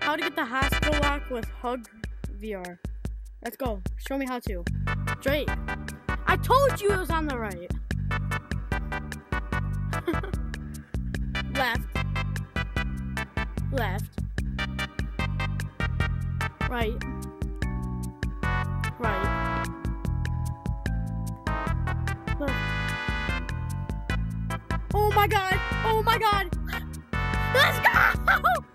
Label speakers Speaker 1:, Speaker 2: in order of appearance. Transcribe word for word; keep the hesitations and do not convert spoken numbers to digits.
Speaker 1: How to get the hospital lock with Hug V R. Let's go. Show me how to. Straight. I told you it was on the right. Left. Left. Right. Right. Left. Oh my god! Oh my god! Let's go!